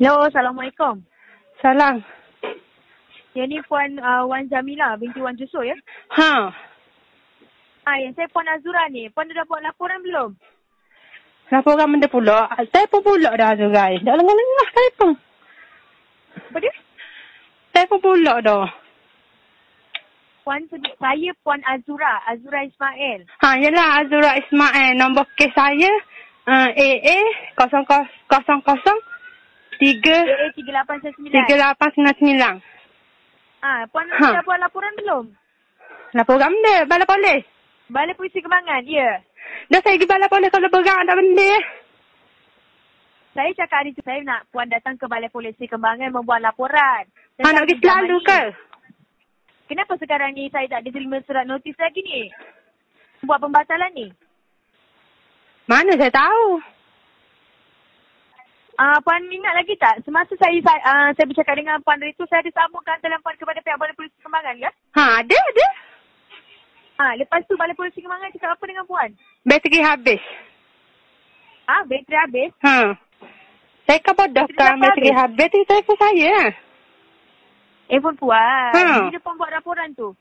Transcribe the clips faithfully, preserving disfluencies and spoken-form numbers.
Hello, Assalamualaikum. Salam. Yang ni Puan uh, Wan Jamila binti Wan Jusuf ya? Ha. Ah, yang saya Puan Azura ni. Puan dah buat laporan belum? Laporan benda pula. Saya pun pula dah Azura. Dah lengah-lengah saya pun. Apa dia? Saya pun pula dah. Puan, saya Puan Azura. Azura Ismail. Ha, yelah Azura Ismail. Nombor kes saya uh, A A kosong kosong tiga A A tiga lapan sembilan. tiga lapan sembilan sembilan. Ah, Puan Ha. dah buat laporan belum? Laporan benda? Balai polis? Balai Polisi Kembangan, ya. Dah saya pergi balai polis kalau berang tak benda. Saya cakap hari tu saya nak Puan datang ke Balai Polisi Kembangan membuat laporan. Ha, nak pergi selalu ke? Kenapa sekarang ni saya tak diterima surat notis lagi ni? Buat pembatalan ni? Mana saya tahu? Ah, uh, Puan ingat lagi tak? Semasa saya saya, uh, saya bercakap dengan Puan dari tu, saya ada sambungkan hantaran Puan kepada pihak Balai Polisi Kembangan ke? Ha, ada, ada. Ah, lepas tu Balai Polisi Kembangan cakap apa dengan Puan? Bateri habis. Ah, bateri habis? Ha. Saya kan bodohkan bateri habis tu saya pun saya. Handphone Puan. Ha. Bila Puan buat laporan tu?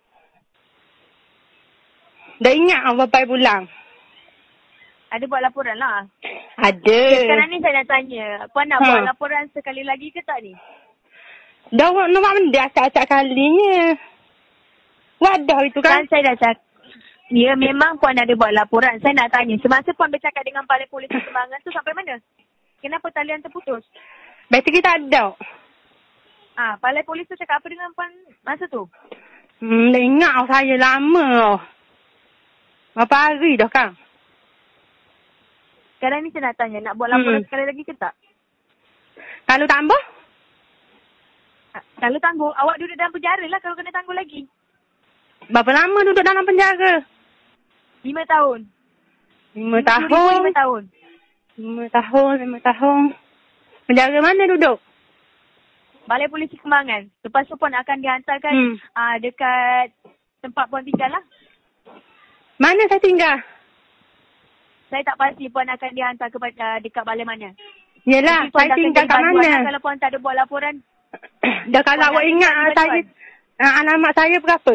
Dah ingat lah berapa bulan. Ada buat laporan lah. Ada. Sekarang ni saya nak tanya. Puan nak Ha. buat laporan sekali lagi ke tak ni? Dah nampak benda acak-acak kalinya. Wadah itu kan. Kan saya dah cakap. Ya, memang Puan ada buat laporan. Saya nak tanya. Semasa Puan bercakap dengan Balai Polisi Kembangan tu sampai mana? Kenapa talian terputus? Bateri tak ada. Ah, Balai Polis tu cakap apa dengan Puan masa tu? Hmm, dah ingat oh, saya lama oh. Berapa hari dah kan? Sekarang ni saya nak tanya. Nak buat laporan Hmm. sekali lagi ke tak? Kalau tambah? Ah, kalau tangguh, awak duduk dalam penjara lah kalau kena tangguh lagi. Berapa lama duduk dalam penjara? Lima tahun. Lima Lima tahun. Lima tahun. Lima tahun, lima tahun. Penjara mana duduk? Balai Polisi Kembangan. Lepas tu Puan akan dihantarkan Hmm. ah, dekat tempat Puan tinggal lah. Mana saya tinggal? Saya tak pasti Puan akan dihantar kepada dekat balai mana. Yelah, Nanti Puan saya akan tinggal jadi kat bantuan mana? lah kalau Puan tak ada buat laporan. Dah kalau Puan awak nak ingat tinggal ah, saya, bantuan. ah, alamat saya berapa?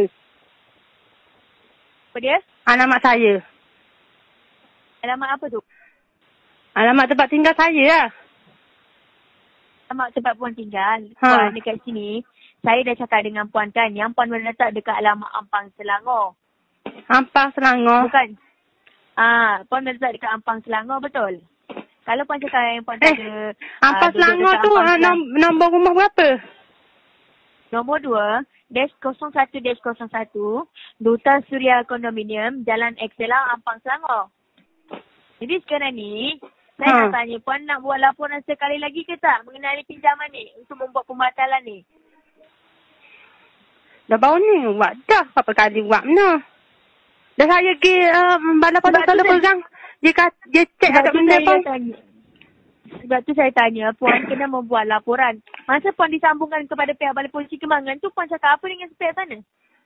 Apa dia? Alamat saya. Alamat apa tu? Alamat tempat tinggal saya lah. Alamat tempat Puan tinggal. Ha. Puan dekat sini. Saya dah cakap dengan Puan kan. Yang Puan berletak dekat alamat Ampang Selangor. Ampang Selangor. Bukan. Ah, Puan berletak dekat Ampang Selangor betul. Kalau Puan cakap yang Puan tak Eh, ada. Ampang ah, duduk Selangor dekat tu Ampang ah, Selangor. nom- nombor rumah berapa? Nombor dua, dash kosong satu dash kosong satu, Duta Suria Kondominium, Jalan Excella, Ampang Selangor. Jadi sekarang ni, saya Ha. nak tanya, Puan nak buat laporan sekali lagi ke tak mengenai pinjaman ni untuk membuat pembatalan ni? Dah baru ni buat dah. Berapa kali buat mana? Dah saya pergi uh, balai polis Sebab tu kalau saya- berang. Dia, kat- dia cek Sebab ada tu benda saya pun. tanya. Sebab tu saya tanya, Puan kena membuat laporan. Masa Puan disambungkan kepada pihak Balai Polisi Kembangan tu, Puan cakap apa dengan pihak sana?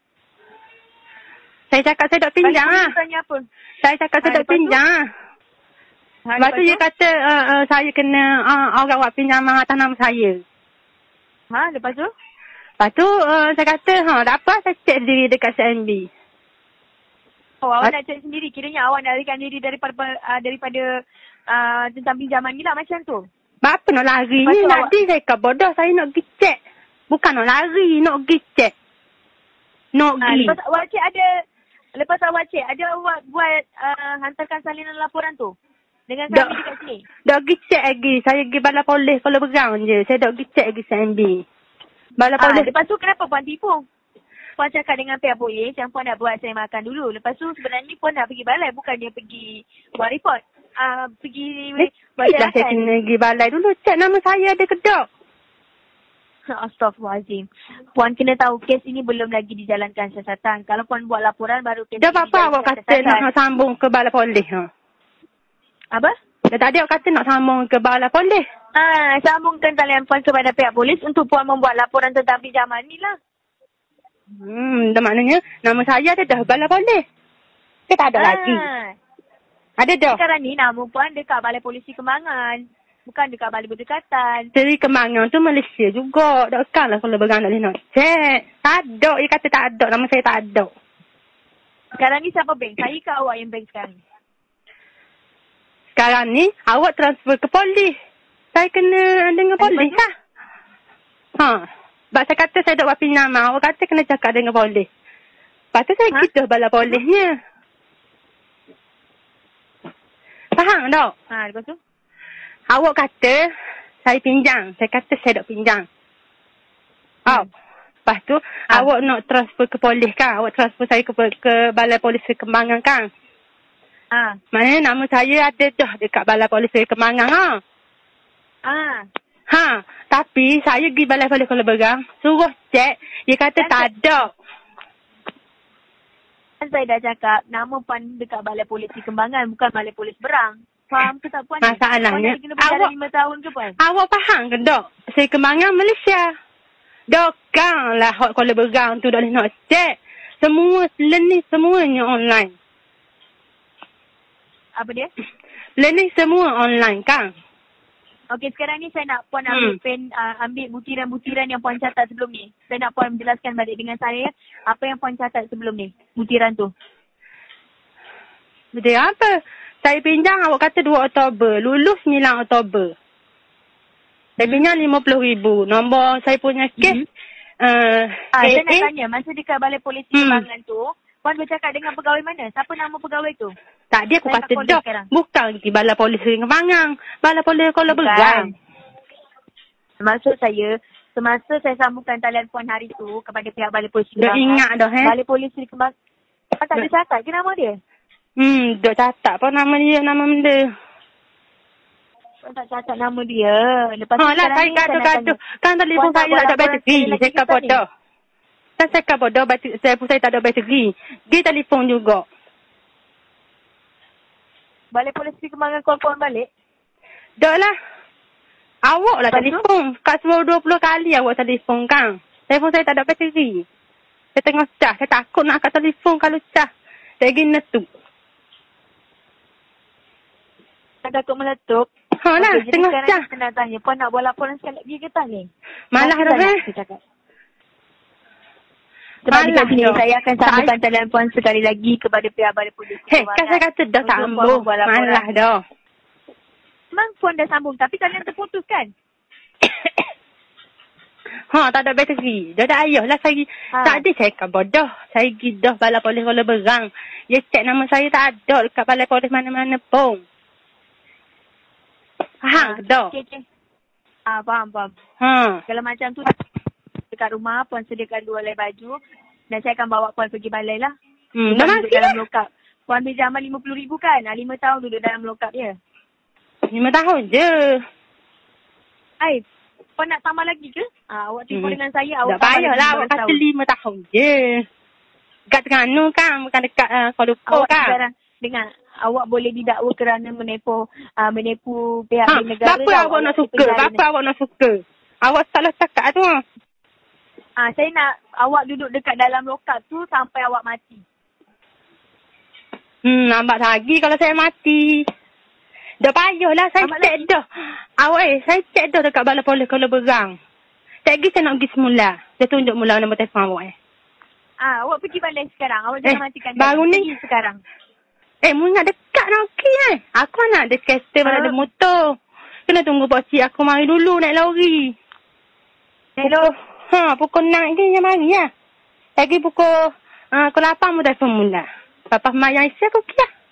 Saya cakap saya tak pinjam Balai lah. Polisi tanya apa? Saya cakap Ha, saya tak lepas tu? pinjam lah. Ha, Lepas tu dia kata uh, uh, saya kena uh, orang buat pinjaman atas nama saya. Ha, lepas tu? Lepas tu uh, saya kata ha tak apa saya cek diri dekat C N B. Oh, awak What? nak cek sendiri. Kiranya awak nak larikan diri daripada uh, daripada uh, tentang pinjaman ni lah macam tu. Apa nak lari Lepas ni? tu Nak awak- di saya kat bodoh saya nak pergi cek. Bukan nak lari, nak pergi cek. Nak Ha, pergi. lepas awak cek ada, lepas awak cek, ada awak buat uh, hantarkan salinan laporan tu dengan Dah. kami dekat sini. Dah pergi cek lagi. Saya pergi balai polis kalau berang je. Saya dah pergi cek lagi C N B. Balai Ha, polis. lepas tu kenapa Puan tipu? Puan cakap dengan pihak polis yang Puan nak buat saya makan dulu. Lepas tu sebenarnya Puan nak pergi balai, bukan dia pergi buat report. Uh, pergi buat Eh, dah saya jelasan. kena pergi balai dulu. Cek nama saya ada ke tak? Astaghfirullahaladzim. Puan kena tahu kes ini belum lagi dijalankan siasatan. Kalau Puan buat laporan baru kes Dah ini apa-apa awak dijalankan kata nak, siasatan. nak sambung ke balai polis. Ha? Apa? Dah tadi awak kata nak sambung ke balai polis. Ah, sambungkan talian Puan kepada pihak polis untuk Puan membuat laporan tentang pinjaman ni lah. Hmm, dah maknanya nama saya ada dah balai polis. Ke tak ada Ah, lagi? Ada dah. sekarang ni nama Puan dekat Balai Polisi Kembangan. Bukan dekat balai berdekatan. Seri Kembangan tu Malaysia juga. Takkanlah kalau berang nak nak cek. Tak ada. Dia kata tak ada. Nama saya tak ada. Sekarang ni siapa bank? Saya ke awak yang bank sekarang? Sekarang ni awak transfer ke polis. Saya kena dengan polis lah. Ha. Sebab saya kata saya duk buat pinjaman. Awak kata kena cakap dengan polis. Lepas tu saya ha? Gitu bala polisnya. Faham tak? Ha, lepas tu? Awak kata saya pinjam. Saya kata saya duk pinjam. Oh. Hmm. Lepas tu ha. Awak nak transfer ke polis kan? Awak transfer saya ke, ke balai polis Kembangan kan? Ha. Maknanya nama saya ada dah dekat balai polis Kembangan ha? Ha. Ha. Tapi saya pergi balai polis Kuala Berang. Suruh cek. Dia kata dan tak ada. Saya dah cakap nama puan dekat balai polis Kembangan. Bukan balai polis Berang. Faham ke tak puan? Masalahnya. Puan kena berjalan lima tahun ke puan? Awak faham ke tak? Saya Kembangan Malaysia. Dokang lah hot Kuala Berang tu dah boleh nak cek. Semua learning semuanya online. Apa dia? Learning semua online kan? Okey, sekarang ni saya nak puan ambil hmm. pen, uh, ambil butiran-butiran yang puan catat sebelum ni. Saya nak puan menjelaskan balik dengan saya apa yang puan catat sebelum ni. Butiran tu. Betul apa? Saya pinjam awak kata dua Oktober. Lulus sembilan Oktober. Saya pinjam lima puluh ribu. Nombor saya punya kes. Hmm. Uh, ah, saya nak tanya, masa dekat balai polis Kembangan hmm. tu, puan bercakap dengan pegawai mana? Siapa nama pegawai tu? Tak, dia aku saya kata dah. Bukan di balai polis Kembangan. Balai polis Kuala Berang. Maksud saya, semasa saya sambungkan talian puan hari tu kepada pihak balai polis Kembangan. Dah ingat dah, eh? Balai polis Kembangan. Puan tak ada catat ke nama dia? Hmm, dah catat apa nama dia, nama benda. Puan tak catat nama dia. Lepas ha, lah, saya kata-kata. Kan telefon saya tak ada bateri. Saya kata bodoh. Kan saya kata bodoh, telefon saya tak ada bateri. Dia telefon juga. Balai polis Kembangan call-call balik? Dah lah. Awak lah telefon. Kat sepuluh dua puluh kali awak telefon kan. Telefon saya tak ada bateri. Saya tengok cah. Saya takut nak angkat telefon kalau cah. Saya pergi meletup. Saya takut meletup? Ha lah, okay, tengok cah. Saya nak tanya, puan nak buat laporan sekali lagi ke tak ni? Malah dah eh. Sebab dekat sini saya akan sambungkan talian puan sekali lagi kepada pihak balai polis. Hei, kan saya kata dah sambung. Malah dah. Memang puan dah sambung tapi talian terputus kan? Ha, tak ada bateri. Dah dah ayah lah saya. Ha. Tak ada saya kan bodoh. Saya pergi dah balai polis Kuala Berang. Dia cek nama saya tak ada dekat balai polis mana-mana pun. Faham ke tak? Okey, okey. Ah, faham, faham. Ha. Kalau macam tu dekat rumah, puan sediakan dua helai baju dan saya akan bawa puan pergi balai lah. Hmm, dah duduk dalam lokap. Puan beli zaman lima puluh ribu kan? Ah, lima tahun duduk dalam lokap je. Lima tahun je. Hai, puan nak tambah lagi ke? Ah, awak telefon hmm. dengan saya, awak tak payahlah, awak kata lima tahun je. Dekat Terengganu kan, bukan dekat uh, Kuala Lumpur kan? Sekarang, dengar, awak boleh didakwa kerana menipu uh, menipu pihak ha, negara. Bapa awak nak suka? Bapa awak nak suka? Awak salah cakap tu. Ah, saya nak awak duduk dekat dalam lokap tu sampai awak mati. Hmm, lambat lagi kalau saya mati. Dah payahlah, saya lambat cek lagi. Dah. Awak eh, saya cek dah dekat balai polis Kuala Berang. Tak lagi saya nak pergi semula. Saya tunjuk mula nombor telefon awak eh. Ah, awak pergi balai sekarang. Awak jangan eh, matikan baru ni pergi sekarang. Eh, mu nak dekat nak okey eh. Aku nak ada skater, mana ada motor. Kena tunggu pakcik aku mari dulu naik lori. Hello. Ha, pukul enam ni yang mari lah. Lagi pukul uh, pukul lapan mu telefon mula. Papa mayang isi aku okey lah.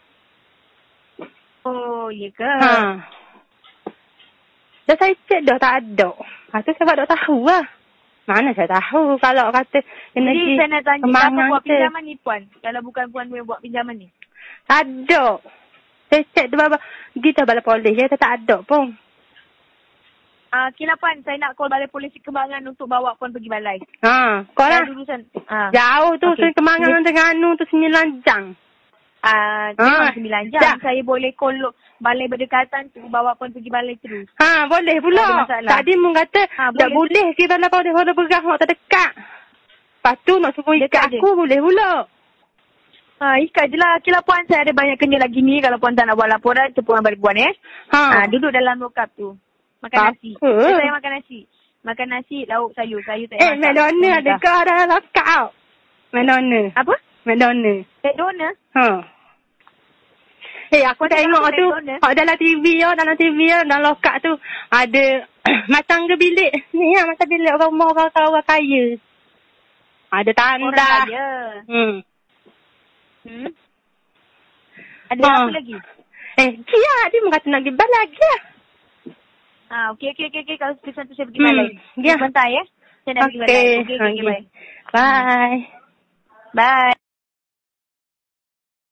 Oh, iya ke? Ha. Dah saya cek dah tak ada. Lepas tu saya tak tahu lah. Mana saya tahu kalau kata kena jadi saya nak tanya, siapa buat ke? Pinjaman ni puan? Kalau bukan puan yang buat pinjaman ni? Ada. Saya cek tu bapa. Kita balai polis je, tak ada pun. Ah, uh, kira puan, saya nak call balai polis Kembangan untuk bawa puan pergi balai. Ha, call lah. Ha. Jauh tu, okay. Kembangan Terengganu tu sembilan jam. Ah, uh, sembilan jam. Ja. Saya boleh call balai berdekatan tu, bawa puan pergi balai terus. Ha, boleh pula. Tadi mu kata, ha, tak boleh kita balai polis Kuala Berang, awak tak dekat. Lepas tu nak suruh ikat aku, boleh pula. Ha, ikat je lah. Okey lah puan, saya ada banyak kerja lagi ni. Kalau puan tak nak buat laporan, tu puan balik puan eh. Ha. Ha, duduk dalam lokap tu. Makan Apa? nasi. Eh, saya makan nasi. Makan nasi, lauk sayur. Sayur tak Eh, masak. McDonald ada ke dalam lokap? McDonald. Apa? McDonald. McDonald? Ha. Eh, aku Kau tengok tengok tu. McDonald? Hak dalam T V ya, dalam T V ya, dalam lokap tu. Ada macam ke bilik. Ni lah, macam bilik rumah orang-orang kaya. Ada tanda. Orang kaya. Hmm. Hmm? Ada Ha. apa lagi? Eh, dia, dia mengata nak pergi balik lagi lah. Ah, okey, okey, okey. Okay. Kalau seperti tu, saya pergi Hmm, balai. ya. Sebentar ya. Saya nak pergi balai. Okey. Okey, okey, Okey. bye. Bye. Bye.